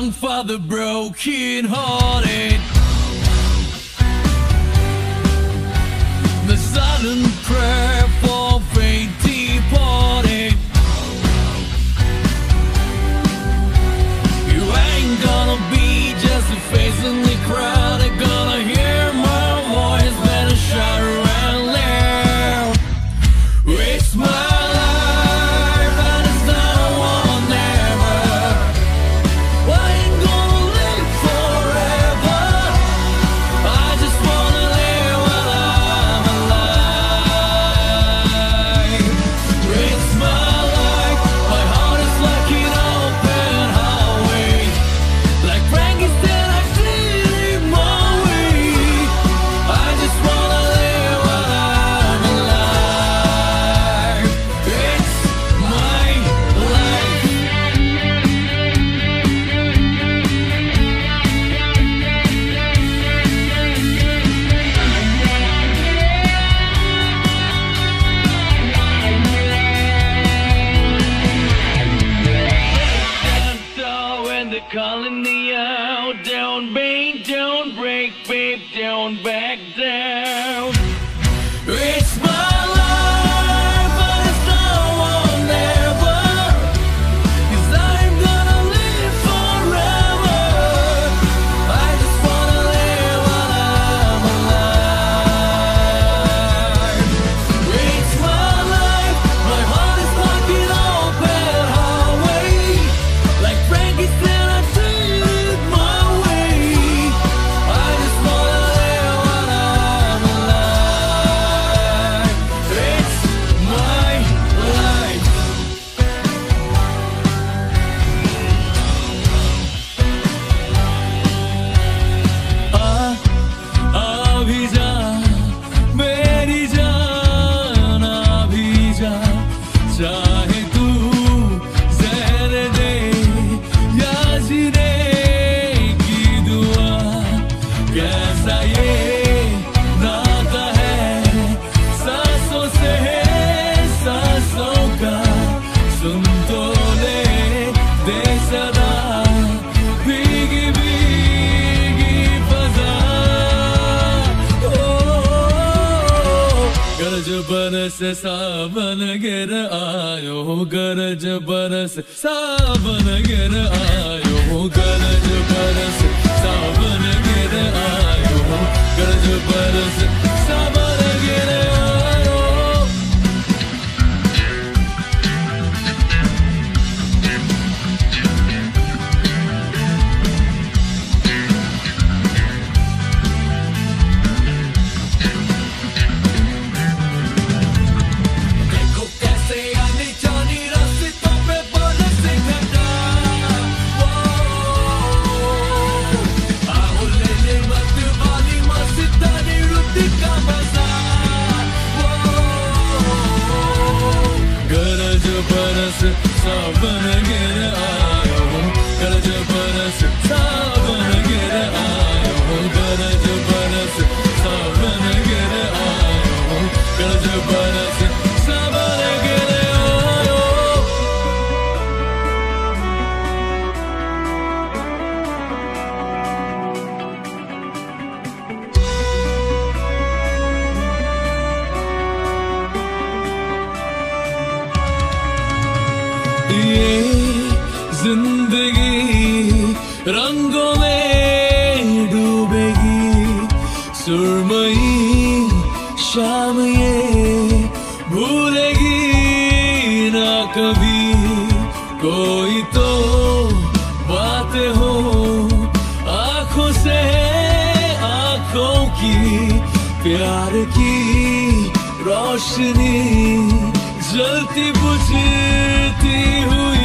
song for the broken hearted. The silent prayer for faith departed. You ain't gonna be just a face in the crowd. They're gonna hear my voice, better shout around loud. It's my life and it's not one ever. I ain't gonna live forever. I just wanna live while I'm alive. It's my life, my heart is like an open highway. Like Frankenstein, I did it my way. I just wanna live while I'm alive. It's my life. And when they're calling me out, don't bang, don't break, babe, don't back down. It's my life, but it's not one ever. 'Cause I'm gonna live forever. I just wanna live while I'm alive. It's my life, my heart is like an open highway. Like Frankenstein, I did it my way. I just wanna live while I'm alive. It's my life. अभी जा मेरी जान, अभी जा चाहे तू जहर दे या जीने की दुआ। कैसा ये नाता है सांसों से सांसों का, सुन तो ले दे सदा भीगी भीगी फजा। गरज बरस सावन गिर आयो, गरज बरस सावन गिर आयो, गरज बरस सावन गिर आयो, गरज बरस सावन गिर आयो। देखो कैसे आने जाने रास्तों पे बरसे घटा। आओ ले ले मत वाली मस्तानी रुत का मजा। गरज बरस सावन गिर आयो, गरज बरस सावन गिर आयो, गरज बरस सावन गिर आयो, गरज बरस सावन गिर आयो। ये जिंदगी रंगों में डूबेगी, सुरमई शाम ये भूलेगी ना कभी। कोई तो बातें हो आंखों से आंखों की, प्यार की रोशनी जलती बुझती हुई